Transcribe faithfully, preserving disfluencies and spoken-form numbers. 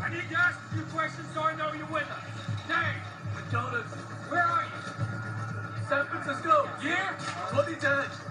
I need to ask a few questions so I know you're with us. Name? McDonald's. Where are you? San Francisco. Year? twenty ten.